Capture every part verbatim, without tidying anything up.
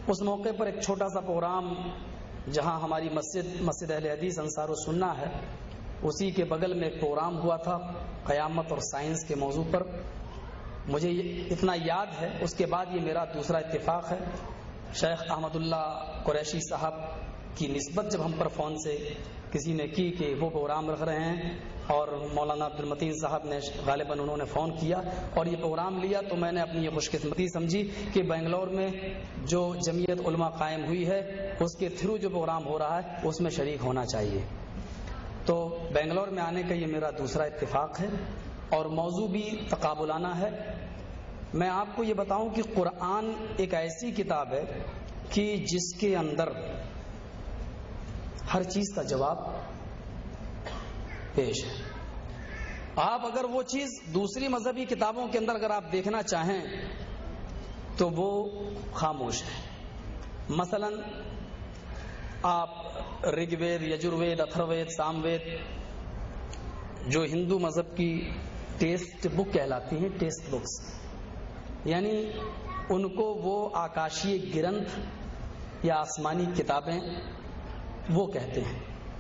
اس موقع پر ایک چھوٹا سا پروگرام جہاں ہماری مسجد مسجد اہل حدیث انصار السنہ ہے، اسی کے بغل میں ایک پروگرام ہوا تھا قیامت اور سائنس کے موضوع پر. مجھے اتنا یاد ہے، اس کے بعد یہ میرا دوسرا اتفاق ہے. شیخ احمد اللہ قریشی صاحب کی نسبت جب ہم پر فون سے کسی نے کی کہ وہ پروگرام رکھ رہے ہیں، اور مولانا عبد المتین صاحب نے غالباً انہوں نے فون کیا اور یہ پروگرام لیا، تو میں نے اپنی یہ خوش قسمتی سمجھی کہ بنگلور میں جو جمعیت علماء قائم ہوئی ہے اس کے تھرو جو پروگرام ہو رہا ہے اس میں شریک ہونا چاہیے. تو بنگلور میں آنے کا یہ میرا دوسرا اتفاق ہے، اور موضوع بھی تقابلانہ ہے. میں آپ کو یہ بتاؤں کہ قرآن ایک ایسی کتاب ہے کہ جس کے اندر ہر چیز کا جواب پیش ہے. آپ اگر وہ چیز دوسری مذہبی کتابوں کے اندر اگر آپ دیکھنا چاہیں تو وہ خاموش ہے. مثلا آپ رگ وید، یجروید، اتھروید، سام وید جو ہندو مذہب کی ٹیسٹ بک کہلاتی ہیں، ٹیسٹ بکس، یعنی ان کو وہ آکاشی گرنتھ یا آسمانی کتابیں وہ کہتے ہیں.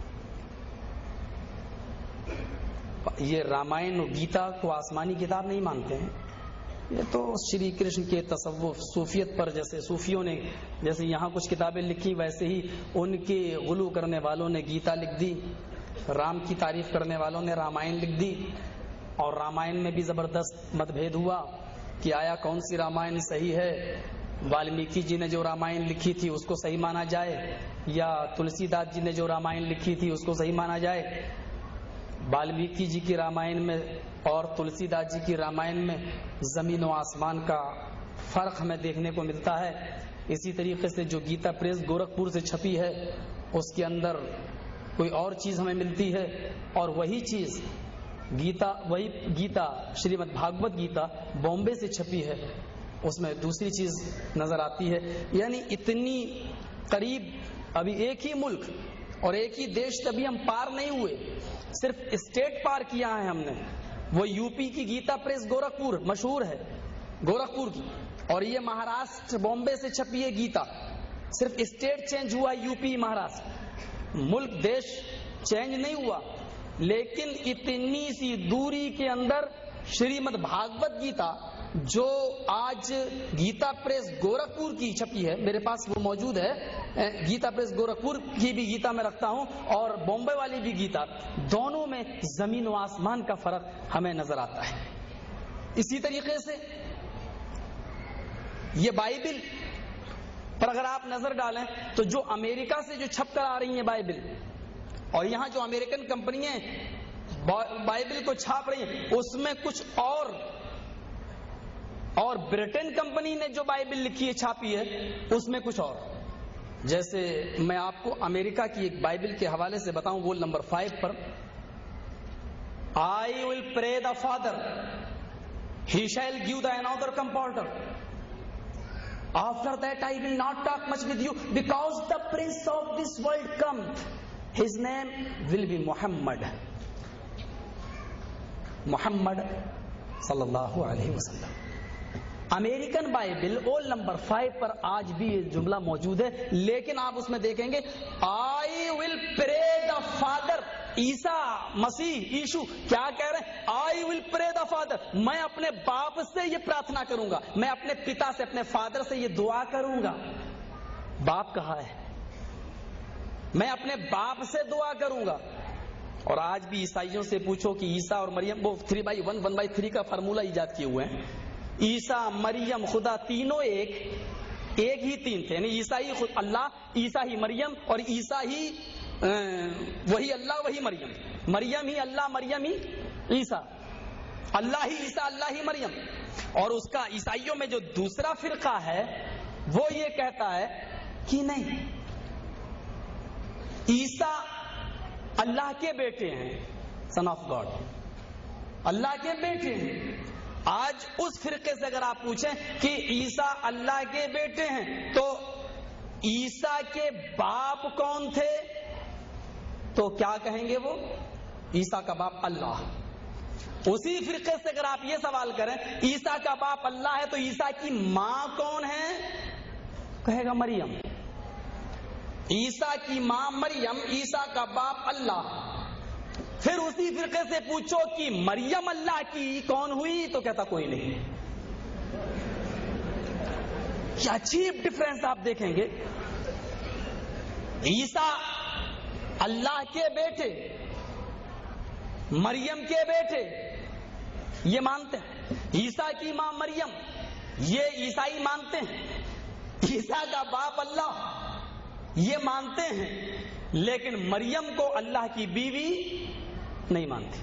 یہ رامائن اور گیتا کو آسمانی کتاب نہیں مانتے ہیں. یہ تو شری کرشن کے تصوف صوفیت پر، جیسے صوفیوں نے جیسے یہاں کچھ کتابیں لکھی ویسے ہی ان کے غلو کرنے والوں نے گیتا لکھ دی، رام کی تعریف کرنے والوں نے رامائن لکھ دی. اور رامائن میں بھی زبردست مت بھید ہوا کہ آیا کون سی رامائن صحیح ہے. والمیکی جی نے جو رامائن لکھی تھی اس کو صحیح مانا جائے، یا تلسی داس جی نے جو رامائن لکھی تھی اس کو صحیح مانا جائے. والمیکی جی کی رامائن میں اور تلسی داس جی کی رامائن میں زمین و آسمان کا فرق ہمیں دیکھنے کو ملتا ہے. اسی طریقے سے جو گیتا پریس گورکھپور سے چھپی ہے اس کے اندر کوئی اور چیز ہمیں ملتی ہے، اور وہی چیز گیتا وہی گیتا شریمد بھاگوت گیتا بامبے سے چھپی ہے اس میں دوسری چیز نظر آتی ہے. یعنی اتنی قریب، ابھی ایک ہی ملک اور ایک ہی دیش تبھی ہم پار نہیں ہوئے، صرف اسٹیٹ پار کیا ہے ہم نے. وہ یو پی کی گیتا پریس گورکھپور مشہور ہے، گورکھپور کی، اور یہ مہاراشٹر بامبے سے چھپی ہے گیتا. صرف اسٹیٹ چینج ہوا ہے، یو پی مہاراشٹر، ملک دیش چینج نہیں ہوا. لیکن اتنی سی دوری کے اندر شریمد بھاگوت گیتا جو آج گیتا پریس گورکھپور کی چھپی ہے، میرے پاس وہ موجود ہے، گیتا پریس گورکھپور کی بھی گیتا میں رکھتا ہوں اور بامبے والی بھی گیتا، دونوں میں زمین و آسمان کا فرق ہمیں نظر آتا ہے. اسی طریقے سے یہ بائبل پر اگر آپ نظر ڈالیں تو جو امریکہ سے جو چھپ کر آ رہی ہیں بائبل، اور یہاں جو امریکن کمپنیاں بائبل کو چھاپ رہی ہیں اس میں کچھ اور، اور برٹن کمپنی نے جو بائبل لکھی ہے چھاپی ہے اس میں کچھ اور. جیسے میں آپ کو امریکہ کی ایک بائبل کے حوالے سے بتاؤں، وہ نمبر فائیو پر I will pray the Father, he shall give the another comforter. After that I will not talk much with you, because the prince of this world cometh. His name will be Muhammad. Muhammad صلی اللہ علیہ وسلم. American Bible اول نمبر five پر آج بھی یہ جملہ موجود ہے، لیکن آپ اس میں دیکھیں گے I will pray the Father. عیسیٰ مسیح یشو کیا کہہ رہے ہیں؟ I will pray the Father. میں اپنے باپ سے یہ پرارتھنا کروں گا، میں اپنے پتا سے، اپنے فادر سے یہ دعا کروں گا. باپ کہا ہے، میں اپنے باپ سے دعا کروں گا. اور آج بھی عیسائیوں سے پوچھو کہ عیسیٰ اور مریم، وہ three by one one by three کا فارمولہ ایجاد کیے ہوئے ہیں. عیسیٰ، مریم، خدا تینوں ایک ایک ہی تین تھے، یعنی عیسیٰ ہی اللہ، عیسیٰ ہی مریم، اور عیسیٰ ہی وہی اللہ وہی مریم. مریم ہی اللہ، مریم ہی عیسیٰ، اللہ ہی عیسیٰ، اللہ ہی مریم. اور اس کا عیسائیوں میں جو دوسرا فرقہ ہے وہ یہ کہتا ہے کہ نہیں، عیسیٰ اللہ کے بیٹے ہیں، سن آف گاڈ، اللہ کے بیٹے ہیں. آج اس فرقے سے اگر آپ پوچھیں کہ عیسیٰ اللہ کے بیٹے ہیں تو عیسیٰ کے باپ کون تھے، تو کیا کہیں گے وہ؟ عیسیٰ کا باپ اللہ. اسی فرقے سے اگر آپ یہ سوال کریں عیسیٰ کا باپ اللہ ہے تو عیسیٰ کی ماں کون ہے؟ کہے گا مریم. عیسیٰ کی ماں مریم، عیسیٰ کا باپ اللہ. پھر اسی فرقے سے پوچھو کہ مریم اللہ کی کون ہوئی تو کہتا کوئی نہیں. کیا عجیب ڈفرنس آپ دیکھیں گے. عیسیٰ اللہ کے بیٹے، مریم کے بیٹے، یہ مانتے ہیں. عیسیٰ کی ماں مریم، یہ عیسائی مانتے ہیں. عیسیٰ کا باپ اللہ، یہ مانتے ہیں. لیکن مریم کو اللہ کی بیوی نہیں مانتے.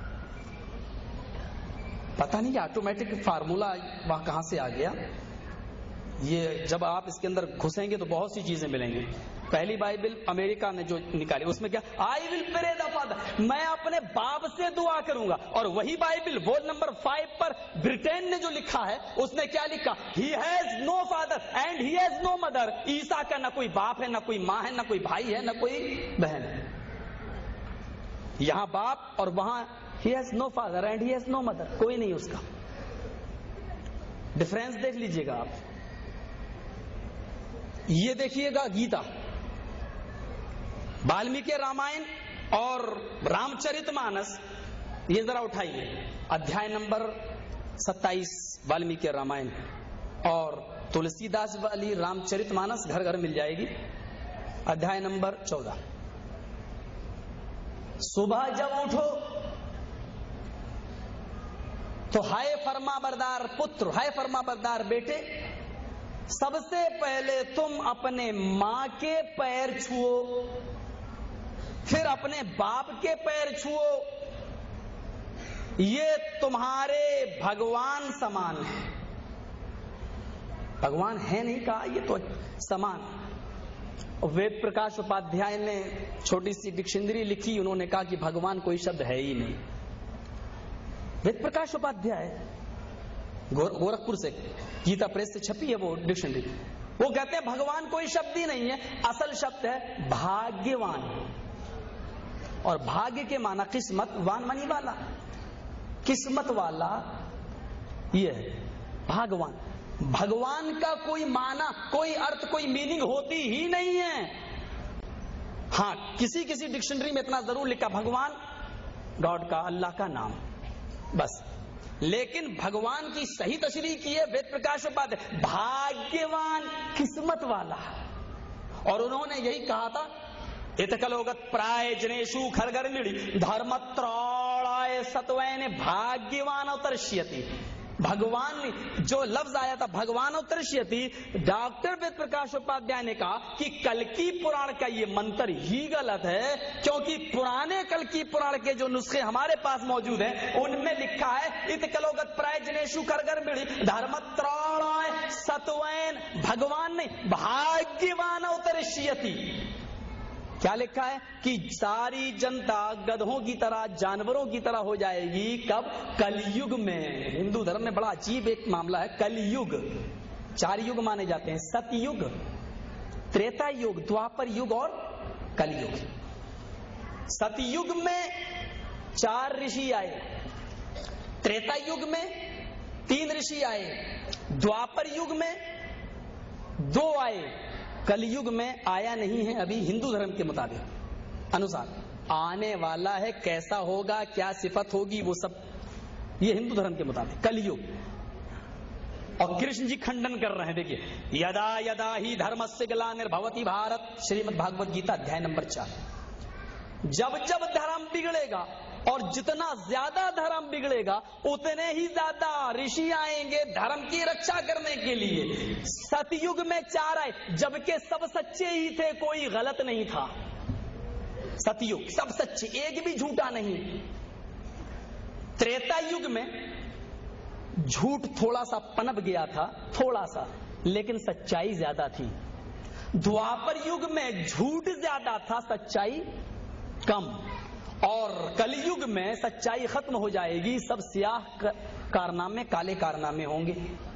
پتہ نہیں آٹومیٹک فارمولا وہاں کہاں سے آ گیا. یہ جب آپ اس کے اندر گھسیں گے تو بہت سی چیزیں ملیں گی. پہلی بائبل امریکہ نے جو نکالی اس میں کیا، آئی ول پرے دا فادر، میں اپنے باپ سے دعا کروں گا. اور وہی بائبل وول نمبر فائیو پر برٹین نے جو لکھا ہے اس نے کیا لکھا، he has no father and he has no mother. Isa کا نہ کوئی باپ ہے، نہ کوئی ماں ہے، نہ کوئی بھائی ہے، نہ کوئی بہن ہے. یہاں باپ اور وہاں he has no father and he has no mother, کوئی نہیں اس کا. ڈفرینس دیکھ لیجئے گا آپ. یہ دیکھیے گا گیتا، والمیکی رامائن اور رام چرت مانس، یہ ذرا اٹھائیے. ادھیائے نمبر ستائیس والمیکی رامائن اور تلسی داس والی رام چرت مانس گھر گھر مل جائے گی. ادھیائے نمبر چودہ. صبح جب اٹھو تو ہائے فرما بردار پتر، ہائے فرما بردار بیٹے، سب سے پہلے تم اپنے ماں کے پیر چھوؤ، پھر اپنے باپ کے پیر چھوؤ. یہ تمہارے بھگوان سمان ہے. بھگوان ہے نہیں کہا، یہ تو سمان. وید پرکاش اپادھیائے نے چھوٹی سی ڈکشنری لکھی، انہوں نے کہا کہ بھگوان کوئی شبد ہے ہی نہیں. وید پرکاش اپادھیائے گورکھپور سے، گیتا پریس سے چھپی ہے وہ ڈکشنری. وہ کہتے ہیں بھگوان کوئی شبد ہی نہیں ہے، اصل شبد ہے بھاگیوان. اور بھاگیہ کے معنی قسمت، وان منی والا، قسمت والا یہ ہے بھگوان. بھگوان کا کوئی معنی، کوئی ارتھ، کوئی میننگ ہوتی ہی نہیں ہے. ہاں کسی کسی ڈکشنری میں اتنا ضرور لکھا بھگوان گاڈ کا، اللہ کا نام، بس. لیکن بھگوان کی صحیح تشریح کی ہے وید پرکاش اپادھیائے، بھاگیوان، قسمت والا. اور انہوں نے یہی کہا تھا، اتکلوگت پرائے جنیشو کھرگرمیڑی دھرمتراڑائے ستوین بھاگیوان اترشیتی. بھگوان جو لفظ آیا تھا بھگوان اترشیتی، ڈاکٹر وید پرکاش اپادھیائے نے کہا کہ کلکی پران کا یہ منتر ہی غلط ہے، کیونکہ پرانے کلکی پران کے جو نسخے ہمارے پاس موجود ہیں ان میں لکھا ہے اتکلوگت پرائے جنیشو کھرگرمیڑی دھرمتراڑائے ستوین، بھگوان نہیں، بھاگیوان اترشیتی. کیا لکھا ہے کہ ساری جنتا گدھوں کی طرح، جانوروں کی طرح ہو جائے گی. کب؟ کل یگ میں. ہندو دھرم میں بڑا عجیب ایک معاملہ ہے، کل یگ. چار یگ مانے جاتے ہیں، ست یگ، تریتا یگ، دوپر یگ اور کل یگ. ست یگ میں چار رشی آئے، تریتا یگ میں تین رشی آئے، دوپر یگ میں دو آئے، کل یگ میں آیا نہیں ہے ابھی. ہندو دھرم کے مطابق انوسار آنے والا ہے، کیسا ہوگا، کیا صفت ہوگی، وہ سب یہ ہندو دھرم کے مطابق کل یگ. اور کرشن جی کھنڈن کر رہے ہیں. دیکھیے، یدا یدا ہی دھرمسیا گلانربھوتی بھارت، شریمد بھاگوت گیتا ادھیائے نمبر چار. جب جب دھرم بگڑے گا اور جتنا زیادہ دھرم بگڑے گا اتنے ہی زیادہ رشی آئیں گے دھرم کی رکشا کرنے کے لیے. ستیگ میں چار آئے جبکہ سب سچے ہی تھے، کوئی غلط نہیں تھا. ستیگ سب سچے، ایک بھی جھوٹا نہیں. تریتا یگ میں جھوٹ تھوڑا سا پنپ گیا تھا، تھوڑا سا، لیکن سچائی زیادہ تھی. دوپر یگ میں جھوٹ زیادہ تھا، سچائی کم. اور کل یگ میں سچائی ختم ہو جائے گی، سب سیاہ کارنامے، کالے کارنامے ہوں گے.